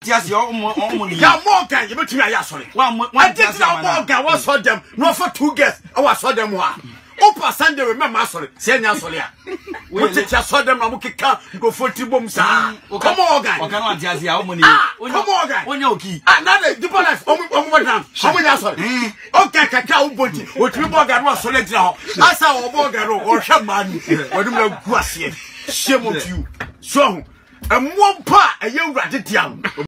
Tiasi omoni. Ya Morgan, you between ya sorry. One just Morgan was saw them, no for 2 guests. I was saw them one. Opa Sunday remember sorry. Say ya sorry. We just saw them and go for Tibum sa. Come on, guy. Okano tiasi ya omoni. Come on, guy. Onyoki. Another difference. How many sorry? Okay, Kaka Ubuntu. What you Morgan was solid now. As our Morgan or Shaman. Or do you go? Shame on you. So, and one part a young rat young.